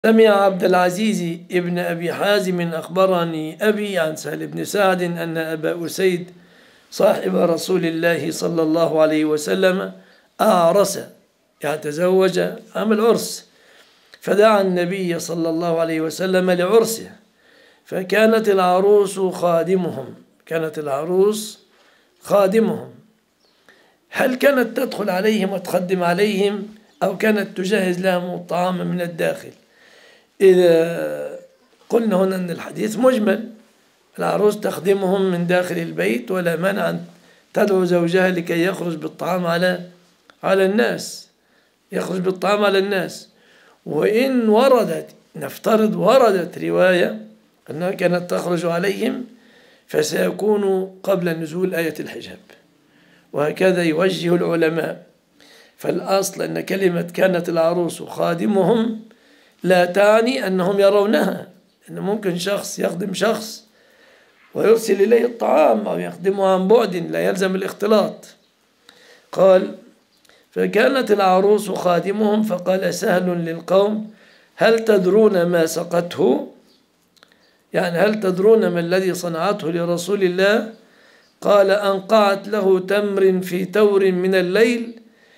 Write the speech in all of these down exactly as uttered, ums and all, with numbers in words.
سمع عبد العزيز ابن أبي حازم أخبرني أبي عن سهل بن سعد أن أبا أسيد صاحب رسول الله صلى الله عليه وسلم أعرس، يعني تزوج عمل عرس، فدعا النبي صلى الله عليه وسلم لعرسه، فكانت العروس خادمهم كانت العروس خادمهم هل كانت تدخل عليهم وتخدم عليهم أو كانت تجهز لهم الطعام من الداخل؟ إذا قلنا هنا أن الحديث مجمل، العروس تخدمهم من داخل البيت ولا مانع أن تدعو زوجها لكي يخرج بالطعام على على الناس يخرج بالطعام على الناس. وإن وردت نفترض وردت رواية أنها كانت تخرج عليهم فسيكون قبل نزول آية الحجاب، وهكذا يوجه العلماء. فالأصل أن كلمة كانت العروس خادمهم لا تعني أنهم يرونها، أن ممكن شخص يخدم شخص ويرسل إليه الطعام أو يخدمه عن بعد لا يلزم الاختلاط. قال فكانت العروس خادمهم، فقال سهل للقوم هل تدرون ما سقته؟ يعني هل تدرون ما الذي صنعته لرسول الله؟ قال أنقعت له تمر في تور من الليل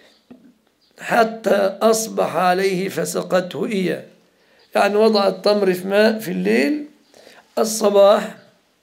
حتى أصبح عليه فسقته إياه، يعني وضعت تمر في ماء في الليل، الصباح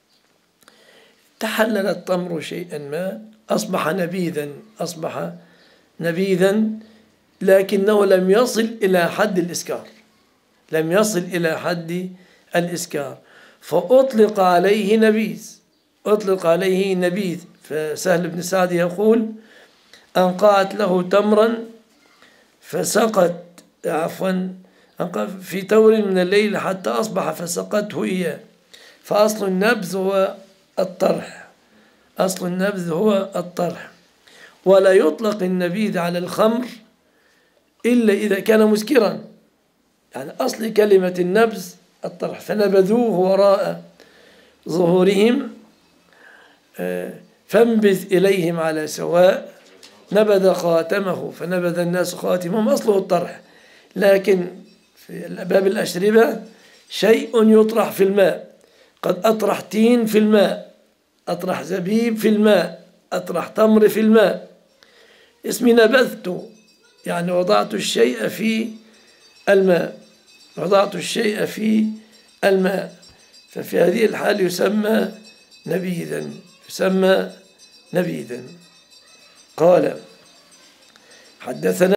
تحلل التمر شيئا ما أصبح نبيذا أصبح نبيذا لكنه لم يصل إلى حد الإسكار لم يصل إلى حد الإسكار فأطلق عليه نبيذ أطلق عليه نبيذ. فسهل بن سعد يقول أنقعت له تمرا فسقت عفوا في تور من الليل حتى أصبح فسقته إياه. فأصل النبذ هو الطرح أصل النبذ هو الطرح ولا يطلق النبيذ على الخمر إلا إذا كان مسكرا، يعني أصل كلمة النبذ الطرح. فنبذوه وراء ظهورهم فانبذ إليهم على سواء نبذ خاتمه فنبذ الناس خاتمهم، أصله الطرح. لكن في باب الأشربة شيء يطرح في الماء، قد أطرح تين في الماء، أطرح زبيب في الماء، أطرح تمر في الماء، اسمي نبذت، يعني وضعت الشيء في الماء وضعت الشيء في الماء ففي هذه الحال يسمى نبيذا يسمى نبيذا. قال حدثنا